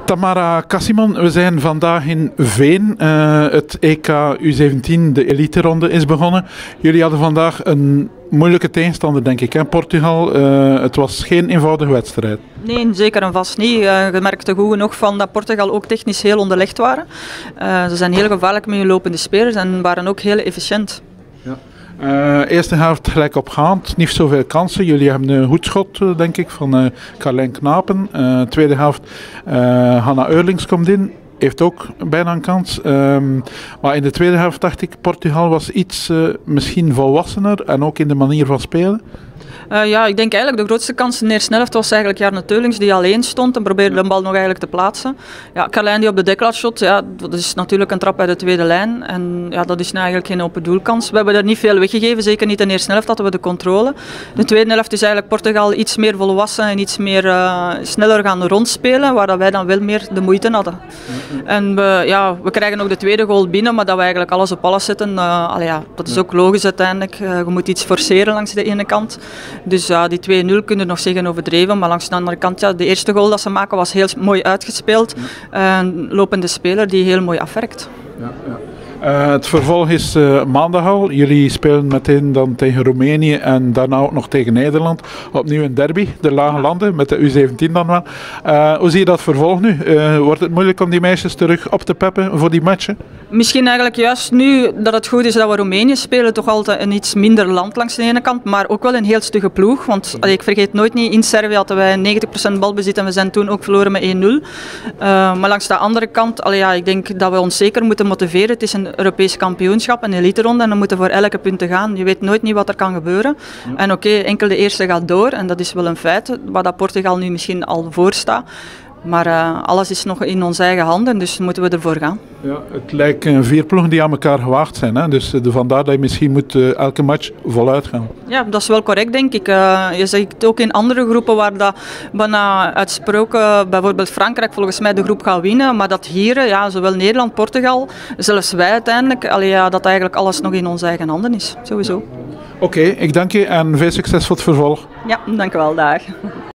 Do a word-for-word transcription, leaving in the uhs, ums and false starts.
Tamara Casimon, we zijn vandaag in Veen. Uh, het E K U zeventien, de elite-ronde, is begonnen. Jullie hadden vandaag een moeilijke tegenstander, denk ik, hè? Portugal. Uh, het was geen eenvoudige wedstrijd. Nee, zeker en vast niet. Uh, je merkte goed genoeg van dat Portugal ook technisch heel onderlegd waren. Uh, ze zijn heel gevaarlijk met hun lopende spelers en waren ook heel efficiënt. Ja. Uh, eerste helft gelijk opgaand, niet zoveel kansen. Jullie hebben een goed schot, uh, denk ik, van uh, Carlijn Knapen. Uh, tweede helft, uh, Hanna Eurlings komt in, heeft ook bijna een kans. Um, maar in de tweede helft dacht ik, Portugal was iets uh, misschien volwassener en ook in de manier van spelen. Uh, ja, ik denk eigenlijk de grootste kans in de eerste helft was eigenlijk Jarne Teulings die alleen stond en probeerde de bal nog eigenlijk te plaatsen. Ja, Carlijn die op de deklat shot, ja, dat is natuurlijk een trap bij de tweede lijn en ja, dat is nou eigenlijk geen open doelkans. We hebben er niet veel weggegeven, zeker niet in de eerste helft hadden we de controle. De tweede helft is eigenlijk Portugal iets meer volwassen en iets meer uh, sneller gaan rondspelen, waar dat wij dan wel meer de moeite hadden. En we, ja, we krijgen ook de tweede goal binnen, maar dat we eigenlijk alles op alles zetten, uh, allee, ja, dat is ook logisch uiteindelijk. Uh, je moet iets forceren langs de ene kant. Dus ja, die twee nul kunnen nog zeggen overdreven, maar langs de andere kant, ja, de eerste goal dat ze maken was heel mooi uitgespeeld. Een lopende speler die heel mooi afwerkt. Ja, ja. Uh, het vervolg is uh, maandag al. Jullie spelen meteen dan tegen Roemenië en daarna ook nog tegen Nederland. Opnieuw een derby, de lage landen, met de U zeventien dan wel. Uh, hoe zie je dat vervolg nu? Uh, wordt het moeilijk om die meisjes terug op te peppen voor die matchen? Misschien eigenlijk juist nu dat het goed is dat we Roemenië spelen, toch altijd een iets minder land langs de ene kant, maar ook wel een heel stugge ploeg. Want allee, ik vergeet nooit niet, in Servië hadden wij negentig procent balbezit en we zijn toen ook verloren met één nul. Uh, maar langs de andere kant, allee, ja, ik denk dat we ons zeker moeten motiveren. Het is een Europees kampioenschap, een elite-ronde en we moeten voor elke punten gaan. Je weet nooit niet wat er kan gebeuren. Ja. En oké, okay, enkel de eerste gaat door en dat is wel een feit, waar dat Portugal nu misschien al voor staat. Maar uh, alles is nog in onze eigen handen, dus moeten we ervoor gaan. Ja, het lijkt een vier ploegen die aan elkaar gewaagd zijn, hè? Dus uh, vandaar dat je misschien moet uh, elke match voluit gaan. Ja, dat is wel correct, denk ik. Uh, je ziet ook in andere groepen waar dat bijna uitsproken, bijvoorbeeld Frankrijk volgens mij de groep gaat winnen, maar dat hier, ja, zowel Nederland, Portugal, zelfs wij uiteindelijk, allee, ja, dat eigenlijk alles nog in onze eigen handen is, sowieso. Oké, okay, ik dank je en veel succes voor het vervolg. Ja, dank u wel, dag.